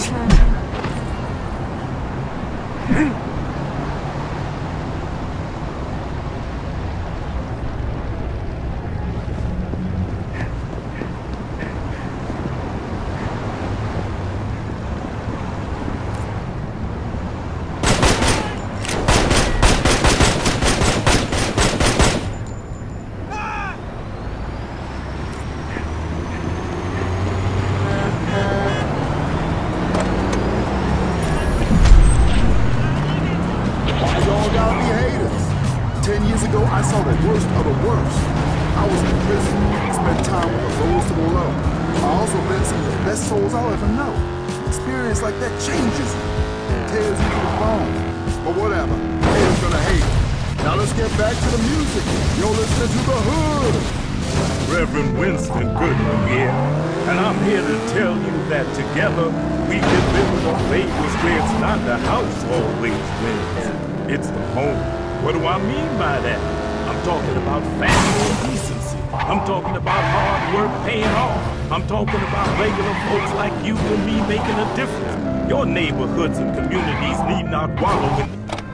I saw the worst of the worst. I was in prison, spent time with the lowest of the low. I also met some of the best souls I'll ever know. Experience like that changes you. Tears you to the bone. But whatever, haters gonna hate. Now let's get back to the music. You're listening to The Hood. Reverend Winston Goodman here, and I'm here to tell you that together we can live in a place where it's not the house always wins. It's the home. What do I mean by that? I'm talking about family and decency. I'm talking about hard work paying off. I'm talking about regular folks like you and me making a difference. Your neighborhoods and communities need not wallow in